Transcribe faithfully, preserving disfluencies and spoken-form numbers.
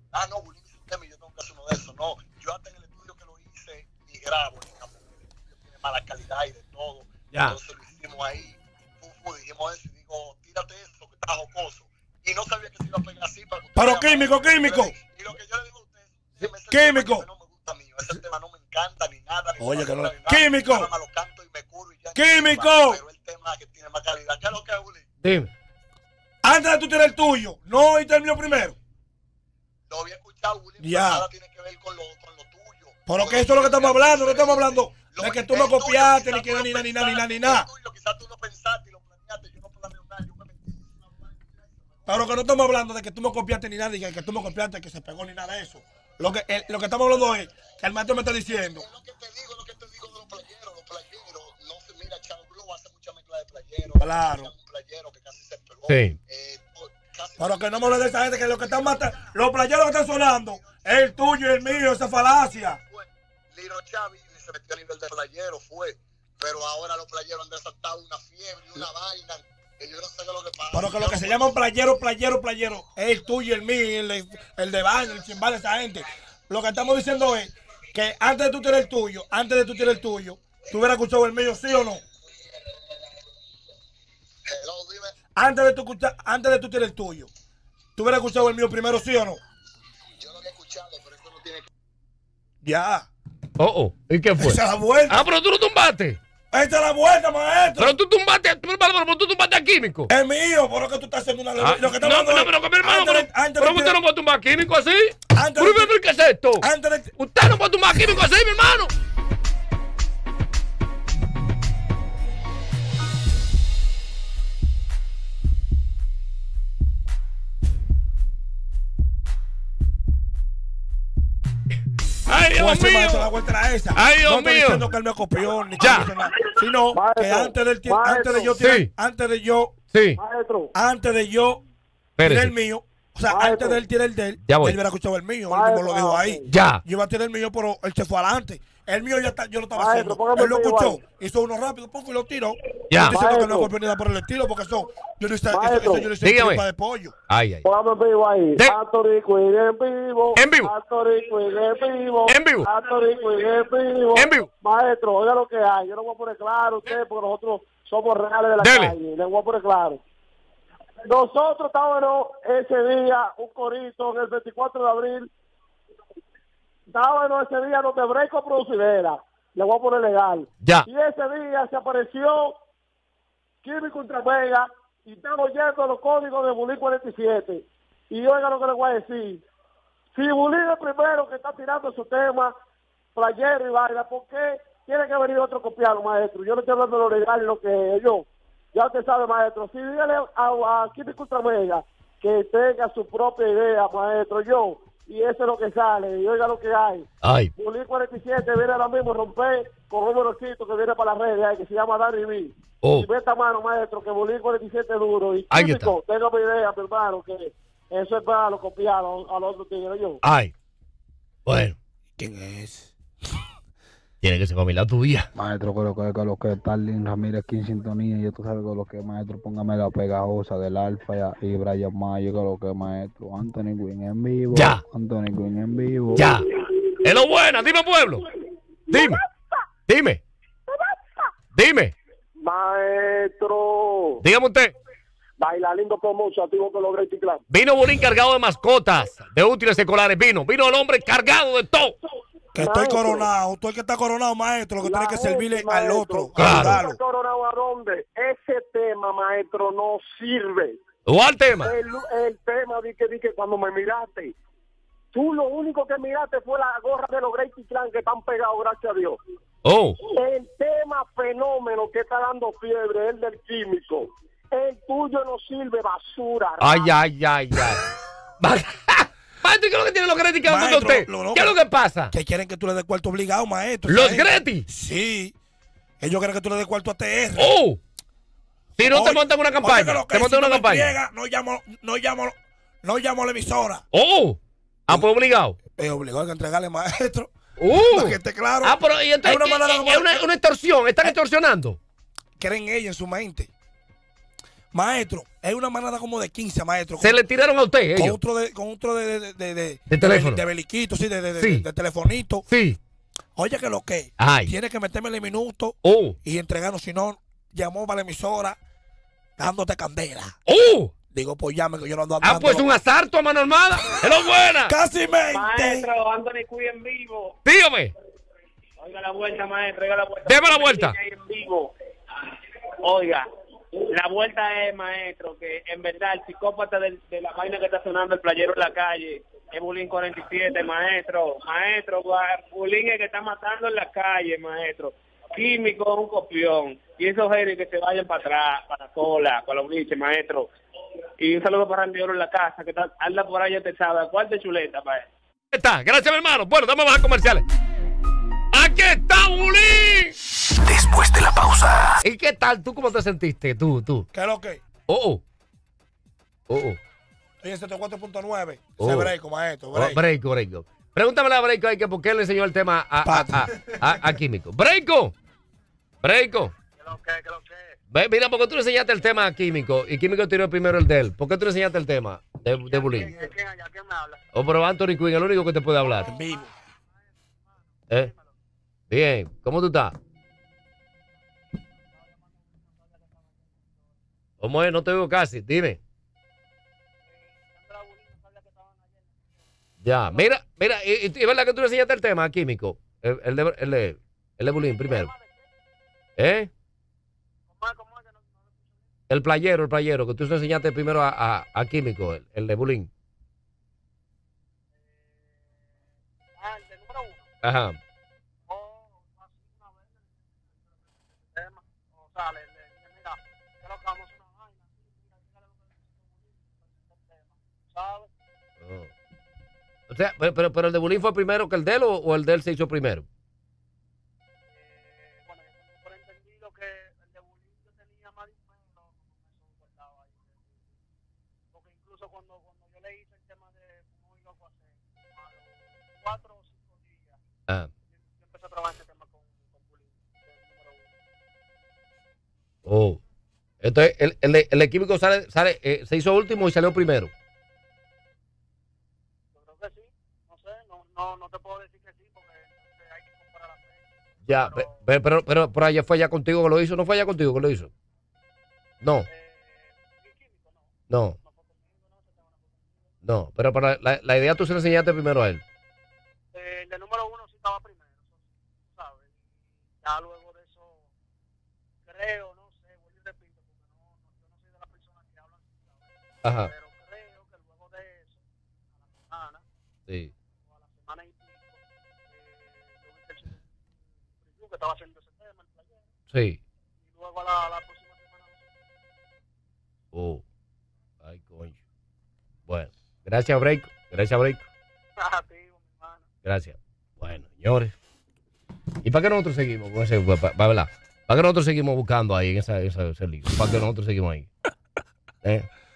ah, no, Bulín hizo un tema y yo tengo que hacer uno de esos. No, yo hasta en el estudio que lo hice y grabo, porque el estudio tiene mala calidad y de todo. Ya. Entonces lo hicimos ahí, fufu, dijimos eso y digo, tírate eso, que está jocoso. Y no sabía que se iba a pegar así. Para que Pero químico, químico. Y lo que yo le digo a ustedes, ese químico. Tema que no me gusta mío, ese tema no me encanta ni nada. Ni Oye, que no. Nada, Químico. nada, lo canto y me curo y ya. Químico. Pero el tema que tiene más calidad. ¿Qué es lo que es, Bulín? Dime. Antes de tú tirar el tuyo, no oíste el mío primero. Lo había escuchado, Bulín, ya. pero nada tiene que ver con lo, con lo tuyo. Pero que eso es lo que estamos hablando, no estamos hablando de que tú me copiaste, ni que ni nada, ni nada, ni nada, ni nada. Quizás tú lo pensaste y lo planeaste, yo no planeo nada, yo me metí. Pero que no estamos hablando de que tú me copiaste ni nada, ni que tú me copiaste, que se pegó ni nada de eso. Lo que, el, lo que estamos hablando es que el maestro me está diciendo. Es lo que te digo, es lo que te digo de los playeros. Los playeros, no se mira, Chavo Blue hace mucha mezcla de playeros. Claro. Un playero que casi se pegó. Sí. Eh, casi pero que no me hables de esa gente, que lo que están matando, los playeros que están sonando, es el tuyo y el mío, esa falacia. Liro Chavi se metió a nivel de playero, fue. Pero ahora los playeros han desatado una fiebre y una vaina. Que yo no sé qué es lo que pasa. Pero que lo que se llaman playero, playero, playero, es el tuyo y el mío, el de, el de baño, el chimbal de esa gente. Lo que estamos diciendo es que antes de tú tirar el tuyo, antes de tú tirar el tuyo, ¿tú hubieras escuchado el mío, sí o no? Hello, dime. Antes de tú escuchar, antes de tú tirar el tuyo, ¿tú hubieras escuchado el mío primero, sí o no? Yo lo había escuchado, pero esto no tiene que... Ya. Oh, oh. ¿Y qué fue? Esa es la vuelta. Ah, pero tú lo tumbaste. Esta es la vuelta, maestro. Pero tú tumbaste, pero, pero tú tumbaste a Químico. Es mío, por lo que tú estás haciendo una... Ah, lo que no, pero, pero, pero, mi hermano, antes pero, de, antes pero de usted no puede tumbar a Químico así. Antes ¿Pero de, qué es esto? Antes de, usted no puede tumbar a Químico así, mi hermano. Ay, Dios pues, mío. maestro, la vuelta era esa. Ay, Dios no estoy mío. diciendo que él me copió, ni que Ya. no hizo nada, sino Maestro, que antes del tiempo, maestro. antes de yo tirar, Sí. antes de yo, Sí. Maestro, antes de yo Espérese. tirar el mío, o sea, Maestro. antes de él tirar el de él, Ya él voy. hubiera escuchado el mío, él Maestro, mismo lo dijo ahí. Ya. Yo iba a tirar el mío, pero él se fue adelante. El mío ya está, yo lo estaba Maestro, haciendo. póngame Él lo el mío escuchó, ahí. hizo uno rápido, pum, y lo tiró. Ya. Yo estoy diciendo que no Maestro. es oportunidad por el estilo, porque eso, yo no hice, eso, Maestro. eso yo no hice Dígame. tripa de pollo. Ay, ay. póngame en vivo ahí. Sí. Anthony Quinn en vivo. En vivo. Anthony Quinn en vivo. En vivo. Anthony Quinn en vivo. En vivo. Maestro, oiga lo que hay. Yo no voy a poner claro a usted porque nosotros somos reales de la Dele. calle. Le voy a poner claro. Nosotros estábamos ese día, un corito, en el veinticuatro de abril. Estábamos ese día donde Breco Producidera. Le voy a poner legal. Ya. Y ese día se apareció Químico Ultramega y estamos yendo a los códigos de Bulín cuarenta y siete. Y oiga lo que le voy a decir. Si Bulín es el primero que está tirando su tema, playero y vaina, ¿por qué tiene que venir otro copiado, maestro? Yo no estoy hablando de lo legal y lo que es yo. Ya usted sabe, maestro. Si dígale a, a Químico Ultramega que tenga su propia idea, maestro, yo. Y eso es lo que sale. Y oiga lo que hay. Ay. Bulín cuarenta y siete viene ahora mismo a romper con un numerocito que viene para las redes ahí, que se llama Danny B. Oh. Y ve esta mano, maestro, que Bulín cuarenta y siete es duro. Y Ahí Químico, tenga mi idea, mi hermano, que eso es malo, copiarlo a los otros tigres yo. Ay. Bueno. ¿Quién es? Tiene que ser familia tuya. Maestro, creo que, que lo que es Tarlin Ramírez aquí en sintonía, y tú sabes que lo que es, maestro, póngame la pegajosa del Alfa y Brian Mayo, que lo que es, maestro, Anthony Quinn en vivo. Ya. Anthony Quinn en vivo. Ya. Es lo buena. Dime, pueblo. Dime. Dime. Dime. Maestro, Dígame usted. baila lindo como mucho, activo con los Great Clan. Vino Bulín cargado de mascotas, de útiles escolares. Vino. Vino el hombre cargado de todo. Que estoy Maestro. coronado, tú el que está coronado, maestro, lo que tiene que gente, servirle al maestro, otro. Claro. ayudarlo. ¿Está coronado a dónde? Ese tema, maestro, no sirve. ¿Cuál tema? El, el tema de que, de que cuando me miraste, tú lo único que miraste fue la gorra de los Great Clan que están pegados, gracias a Dios. Oh. El tema fenómeno que está dando fiebre es el del Químico. El tuyo no sirve, basura. Ay, ay, ay, ay. Maestro, ¿qué es lo que tienen los Gretis que Maestro, usted? lo- lo- ¿Qué es lo que pasa? Que quieren que tú le des cuarto obligado, maestro. ¿Los Esa gente- Gretis? Sí. Ellos quieren que tú le des cuarto a T R. Oh. Si no te Oye, montan una oye, que campaña. lo que Te es, montan si una no me campaña. friega, no llamo, no llamo, no llamo a la emisora. Oh. Ah, pues obligado. Es obligado a entregarle, maestro. Uh. Para que esté claro. Ah, pero y entonces, Es una manera es, como- es una, una extorsión. Están extorsionando. Creen ellos en su mente. Maestro, es una manada como de quince, maestro. Se con, le tiraron a usted, con ellos. otro de, con otro de, de, de, de, De teléfono. De, beliquito, sí, de, de, Sí. de, de telefonito. Sí. Oye, que lo que. Ay. Tiene que meterme el minuto Oh. y entregarnos. Si no, llamó para la emisora dándote candela. Oh. Digo, pues llame que yo no ando Ah, andando. pues un asalto a mano armada. ¡Hello, buena! Casi mente. Maestro, Anthony Cuy en vivo. Dígame. Oiga la vuelta, maestro, oiga la vuelta. Deme la vuelta. En vivo. Oiga, la vuelta es, maestro, que en verdad el psicópata de, de la vaina que está sonando el playero en la calle es Bulín cuarenta y siete, maestro. Maestro, Bulín es que está matando en la calle, maestro. Químico, un copión. Y esos héroes que se vayan para atrás, para la cola, para los biches, maestro. Y un saludo para Randy Oro en la casa, que está, anda por ahí, te sabe. ¿Cuál de chuleta, maestro? Ahí está, gracias, mi hermano. Bueno, vamos a bajar comerciales. ¡Aquí está Bulín! Después de la pausa. ¿Y qué tal? ¿Tú cómo te sentiste? Tú, tú. ¿Qué es lo que? Oh, oh. Oh, oh. Estoy en setenta y cuatro punto nueve. Oh. Se break, maestro. Oh, Break. Breiko, Breiko. Pregúntame a Breiko ahí que por qué le enseñó el tema a, a, a, a, a Químico. Breiko. Breiko. ¿Qué lo que, qué lo que? Ve, mira, porque tú le enseñaste el tema a Químico y Químico tiró primero el de él. ¿Por qué tú le enseñaste el tema de, de Bulín? ¿Quién, quién allá? ¿Quién me habla? O pero Anthony Quinn, el único que te puede hablar. En vivo. ¿Eh? Bien, ¿cómo tú estás? ¿Cómo es? No te oigo casi, dime. Ya, mira, mira, y, y- y es verdad que tú le enseñaste el tema a Químico, el, el de, el de, el de Bulín primero. ¿Eh? ¿Cómo es? ¿Cómo es que no? El playero, el playero, que tú le enseñaste primero a, a, a Químico, el, el de Bulín. Ah, el de número uno. Ajá. Oh, así una vez. El tema. O sea, le, le dije, mira, que lo que vamos a hacer una vaina. Mira, dígale lo que necesito el tema. ¿Sabes? Oh. O sea, pero, pero, pero el de Bulín fue primero que el de él o, o el de él se hizo primero. Eh, bueno, yo tengo por entendido que el de Bulín yo tenía más dinero, no, no me soportaba ahí. Porque incluso cuando, cuando yo le hice el tema de Muy Loco hace como a los cuatro o cinco días, Ah. yo empecé a trabajar ese tema con, con Bulín, el número uno. Oh. Entonces, el, el, de- el de Químico sale, sale eh, se hizo último y salió primero. Yo creo que sí, no sé, no, no, no te puedo decir que sí, porque entonces hay que comparar la fecha. Ya, Pero- pe- pero, pero, pero por allá fue ya contigo que lo hizo, ¿no fue allá contigo que lo hizo? No, Eh, ¿y químico? No, no, no fue conmigo, no, ese tema no fue conmigo. no. Pero para la, la idea tú se la enseñaste primero a él. Eh, el de número uno sí estaba primero, eso sí, ¿sabes? Y ya luego de eso, creo, no sé, vuelvo y repito, porque no, no, yo no soy de las personas que hablan sin saber, Ajá. pero creo que luego de eso, a la semana, Sí. o a la semana y pico, eh, yo vi que el chico preview que estaba haciendo ese tema, el playero, Sí. y luego a la, a la próxima semana, no sé. Oh. Ay, coño. Bueno, gracias, Breiko. Gracias, Breiko. Ah, tío, mi hermano. Gracias. Bueno, señores. ¿Y para qué nosotros seguimos con ese? Para, ¿Para qué nosotros seguimos buscando ahí en esa, esa, ese libro? ¿Para qué nosotros seguimos ahí? ¿Eh?